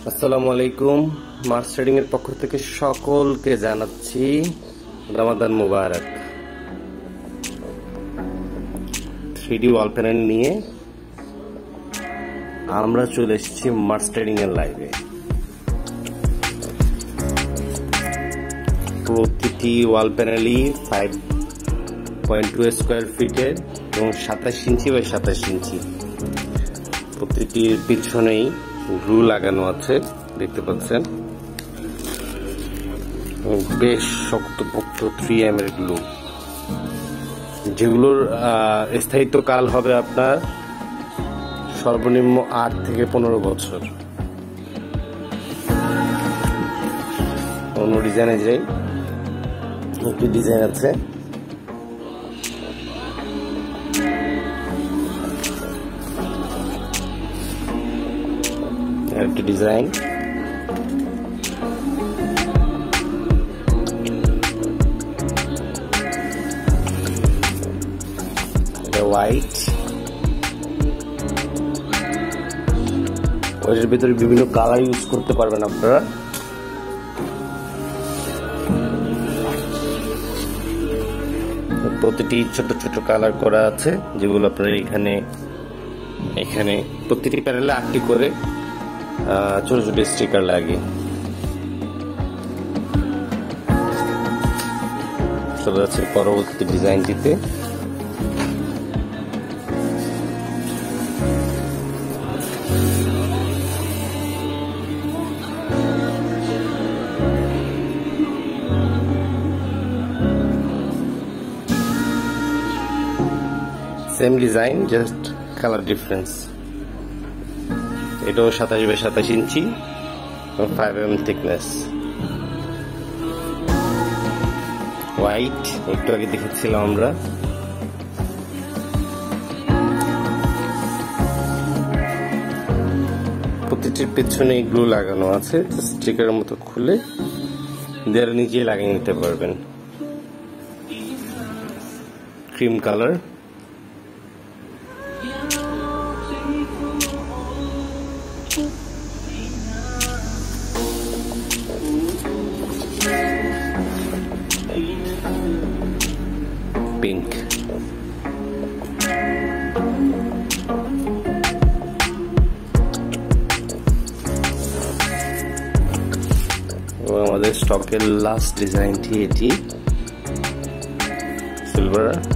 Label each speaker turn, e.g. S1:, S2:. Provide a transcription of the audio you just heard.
S1: আসসালামু আলাইকুম। March trading এর পক্ষ থেকে সকলকে জানাচ্ছি রমাদান মুবারক। 3D ওয়াল প্যানেল নিয়ে আমরা চলে এসেছি মার্চ ট্রেডিং এর লাইভে। প্রতিটি ওয়াল প্যানেলই 5.2 স্কয়ার ফিটের এবং 27 ইঞ্চি বাই 27 ইঞ্চি। প্রতিটির পিছনেই গ্লু লাগানো আছে, দেখতে পাচ্ছেন, বেশ শক্তপোক্ত 3M এর গ্লু, যেগুলোর স্থায়িত্ব কাল হবে আপনার সর্বনিম্ন 8 থেকে 15 বছর। অন্য ডিজাইনে যাই, একটি ডিজাইন আছে, একটি ডিজাইন, এটা হোয়াইট। ওইটার ভিতরে বিভিন্ন কালার ইউজ করতে পারবেন আপনারা। প্রতিটি ছোট ছোট কালার করা আছে, যেগুলো আপনারা এখানে প্রতিটি প্যানেলে 8টি করে ছোট ছোট স্টিকার লাগে। চলে যাচ্ছে পরবর্তী ডিজাইনটিতে। Same design, just colour difference. এটাও 27 by 27 inch, 5mm thickness, white, একটু আগে দেখেছিলাম আমরা। প্রতিটির পেছনে গ্লু লাগানো আছে, স্টিকারের মতো খুলে দেয়ালে নিজেই লাগিয়ে নিতে পারবেন। ক্রিম কালার, পিঙ্ক, আমাদের স্টকের লাস্ট ডিজাইনটি এটি সিলভার।